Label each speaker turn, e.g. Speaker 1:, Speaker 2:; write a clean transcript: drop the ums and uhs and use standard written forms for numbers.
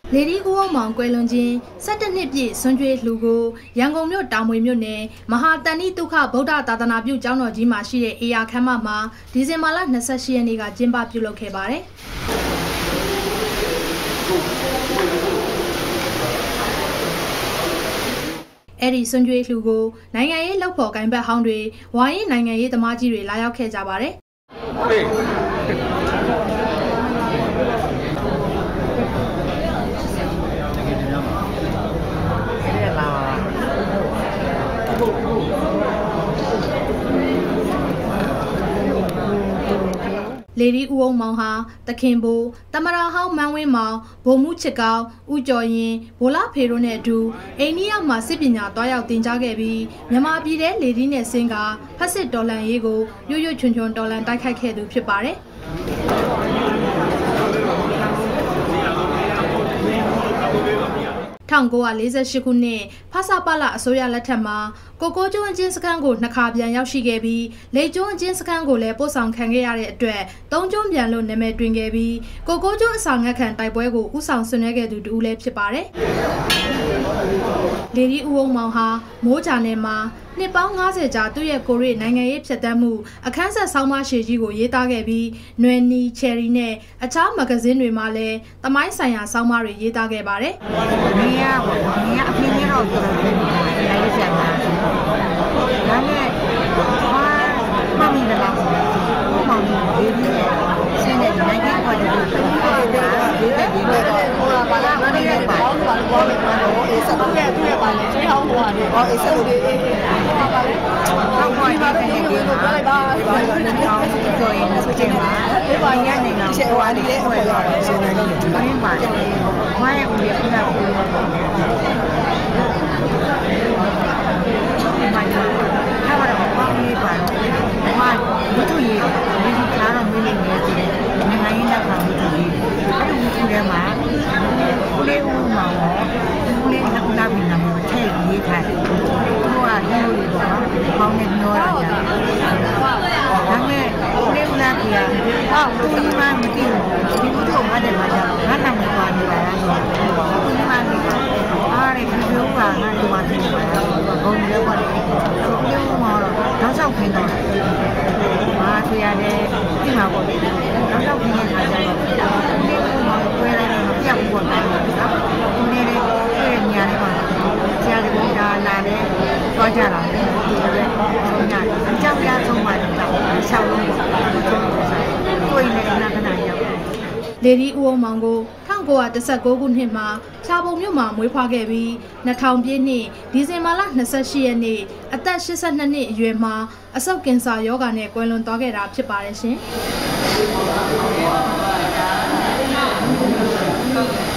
Speaker 1: လေဒီဦးအောင်မောင်ကွယ်လွန်ခြင်း17နှစ်ပြည့်ဆွန်ကျွေးလှူကိုရန်ကုန်မြို့တောင်မွေမြို့နယ်မဟာတန်တိဒုက္ခဗုဒ္ဓသာသနာပြုကျောင်းတော်ကြီးမှာရှိတဲ့အေယာခမ်းမမှာဒီဇင်ဘာလ28ရက်နေ့ကကျင်းပပြုလုပ်ခဲ့ပါတယ်။အဲ့ဒီဆွန်ကျွေးလှူကိုနိုင်ငံရေးလောက်ဖော်ကိုင်ဘက်ဟောင်းတွေဝါရင်နိုင်ငံရေးသမားကြီးတွေလာရောက်ခဲ့ကြပါတယ်။လေဒီဦးအောင်မောင်ဟာတခင်ဘိုးတမရာဟောင်းမန်းဝင်းမောင်ဗိုလ်မှူးချစ်ကောင်းဦးကျော်ရင်ဗိုလ်လာဖေတို့နဲ့အတူအိန္ဒိယမှာစစ်ပညာတွားရောက်သင်ကြားခဲ့ပြီးမြန်မာပြည်ထဲလေဒီနဲ့ဆင်းကဖက်စစ်တော်လှန်ရေးကိုရွရွချွန်ချွန်တော်လှန်တိုက်ခိုက်ခဲ့သူဖြစ်ပါတယ်။1948ခုနှစ်ဖဆပလအစိုးရလက်ထက်မှာကိုကိုကျွန်းအချင်းစခန်းကို2ခါပြန်ရောက်ရှိခဲ့ပြီးလေကျွန်းအချင်းစခန်းကိုလည်းပို့ဆောင်ခံခဲ့ရတဲ့အတွက်3ကျွန်းပြန်လို့နာမည်တွင်ခဲ့ပြီးကိုကိုကျွန်းအစာငတ်ခံတိုက်ပွဲကိုဥဆောင်ဆင်နွှဲခဲ့သူတူလည်းဖြစ်ပါတယ်။လေဒီဦးအောင်မောင်ဟာမိုးကြနယ်မှာနှစ်ပေါင်း90ကြာသူ့ရဲ့ကိုရီနိုင်ငံရေးဖြတ်သန်းမှုအခန်းဆက်ဆောင်းပါးရှည်ကြီးကိုရေးသားခဲ့ပြီးနွယ်နီချယ်ရီနဲ့အခြားမဂ္ဂဇင်းတွေမှာလည်းသမိုင်းဆိုင်ရာဆောင်းပါးတွေရေးသားခဲ့ပါတယ်။
Speaker 2: နေရပေါ့နေရအဖေကြီးတော့ပြောတယ်ရေးပြတာ။ဒါနဲ့မမီလာလာကိုမောင်လေးရေးပြီးဆင်းတဲ့နိုင်ငံပေါ်တဲ့ရေးတဲ့ဟိုပါလာမနေရပါဘူးဘာလို့လဲအေးစတော့ရဲ့သူ့ရဲ့ပါလေကျေးဟောင်းဟိုဟာလေဟောအေးစတော့ဟိုပါလေတော့ဘာလို့လဲဒီလိုပြောလိုက်ပါဘာလို့လဲကြောင်းဆိုရင်စတင်ပါဒီပါညနေကဟိုဟာဒီလေဟိုရတယ်ဆင်းနေတယ်ဒီပိုင်းပါဘာရဲ့ဦးရဲ့ခုနကပြောတာဘာလို့ဟာဘာလို့ဘာလို့ပါဘာလို့သူရဲ့ဒီကားတော့မင်းနေနေတယ်နိုင်ငံရေးလက်ခံမှုတွေအဲ့ဒီထဲမှာဦးလေးဦးမောင်ဦးလေးနှစ်လာပြီးနာမည်ထည့်ရေးထားတယ်သူကဒီလိုပေါ့ပေါင်းနေပြောတာကြာဒါနဲ့ဦးလေးဦးလာကြီးဟာသူ့မှမသိဘူးဒီလိုတော့မတယ်မှာကြာငါနာမည်ပါနေတာဆိုတော့သူ့မှမသိဘူးအားရဒီလိုကငါဒီမှာသိနေတာဘုံလေးပါတယ်ဦးလေးဦးမောင်တော့ဆောက်ခင်းတော့မာထွေရတယ်ဒီမှာပေါ့တော့ဆောက်ခင်းနေတာကြာတော့ဦးလေးဦးမောင်ဝယ်လိုက်တော့ပြောက်ပေါ့နော်ဦးလေးလေးတွေ့ညာလေးပါဆရာကြီးကလာတယ်သွားကြတာလေဒီလိုပဲညာအကြောင်းများဆုံးပါတော့ရှောက်လုံးပေါ့ကိုယ်နဲ့ခဏခဏရောက်
Speaker 1: လေဒီဦးအောင်မောင်ကို1919ခုနှစ်မှာချာပုံမြို့မှာမွေးဖွားခဲ့ပြီး2000ပြည့်နှစ်ဒီဇင်ဘာလ28ရက်နေ့အသက်82နှစ်အရွယ်မှာအဆုတ်ကင်ဆာရောဂါနဲ့ကွယ်လွန်သွားခဲ့တာဖြစ်ပါတယ်ရှင်။